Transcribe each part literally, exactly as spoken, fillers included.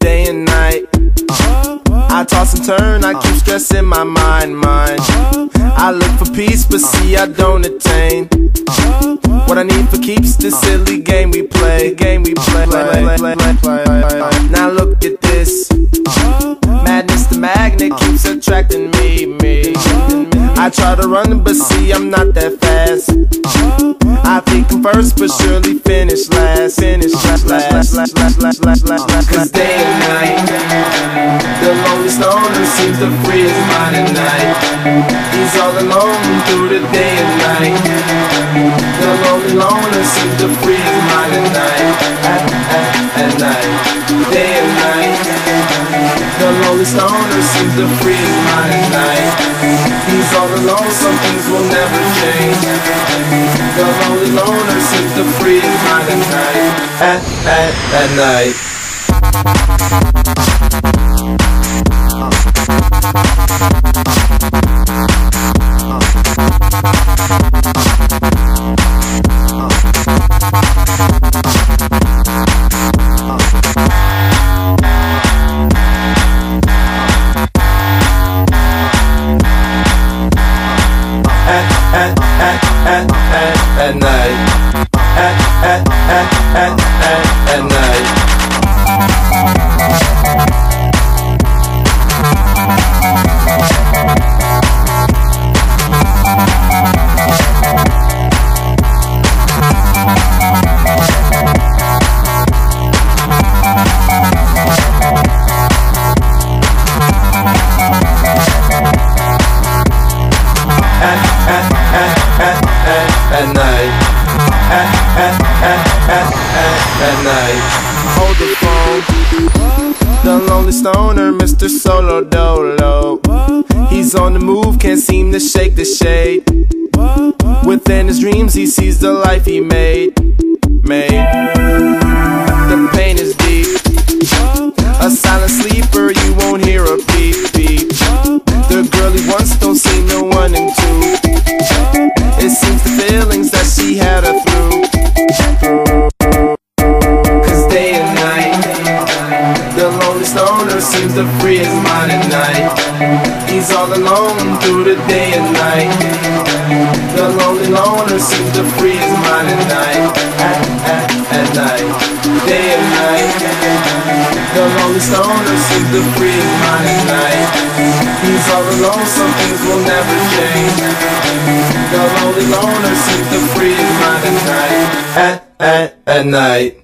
day and night. I toss and turn, I keep stressing my mind, mind. I look for peace, but see I don't attain. What I need for keeps this silly game we play, game we play. Now look at this, madness, the magnet keeps attracting me, me. I try to run, but see I'm not that fast. I think I'm first, but surely finish last, finish last, last, last, last, last, last, last. Cause day and night, the lonely stoner seems to free his mind at night. He's all alone through the day and night. The lonely loner seems to free his mind at night, at, at, at night, day and night. The lonely stoner seems to free his mind at night. He's all alone, some things will never change. The lonely loner seems to free his mind at night, at, at, at night. At, at, at, at night. At, at, at, at, at, at night. At night, at, at, at, at, at, at night. Hold the phone, the lonely stoner, Mister Solo Dolo. He's on the move, can't seem to shake the shade. Within his dreams he sees the life he made, made. The pain is deep, a silent sleeper, you won't hear a beep, beep. The girl he wants don't seem to one and two. It seems the feelings that she had her through, through. Cause day and night, the lonely stoner seems to free his mind at night. He's all alone through the day and night. The lonely loner seems to free his mind at night, at, at, at night, day and night. The lonely stoner seems to free his mind at night. He's all alone, some things will never change. The lonely loner seems to free his mind at night, at, at, at night.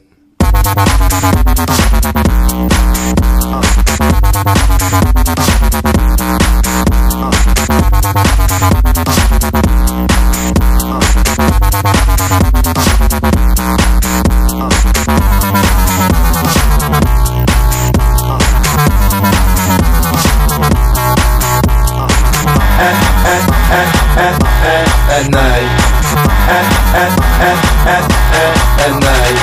At night, at, at, at, at, at, at night.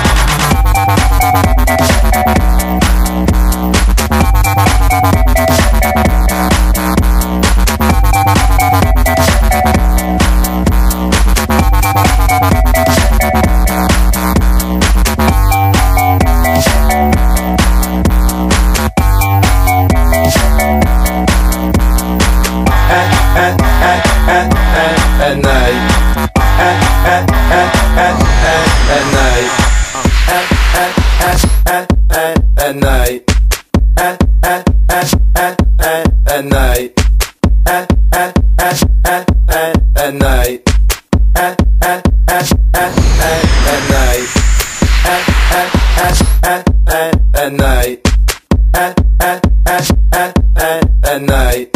At night, at, at, at, at, at, at night, at, at, at, at, at night, at, at, at, at, at, at night, at, at, at, at, at, at night, at, at, at, at, at, at night, at, at, at, at, at, at night, at, at, at, at, at, at night.